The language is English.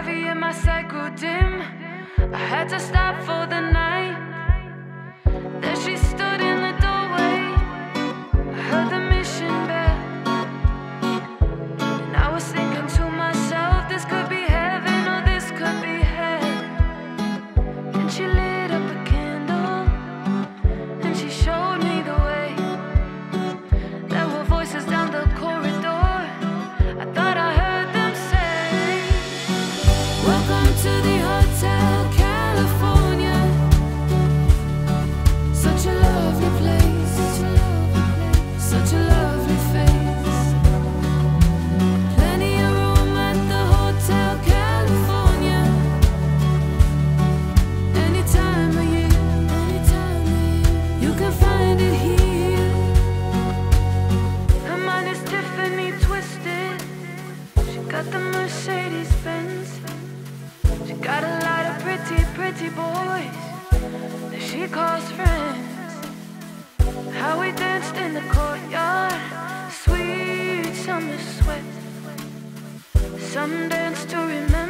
heavy and my sight grew dim. I had to stop for the night. There she stood in the doorway. I heard the mission bell, and I was thinking to myself, this could be heaven or this could be hell. And she lit up a candle and she showed me the way. There were voices down the corridor. I thought I heard them say, welcome to the Hotel California. Such a lovely place, such a lovely face. Plenty of room at the Hotel California. Any time of year, you can find it here. Her mind is Tiffany twisted. She got the Mercedes Benz. She got a lot of pretty, pretty boys that she calls friends. How we danced in the courtyard, sweet summer sweat. Some dance to remember.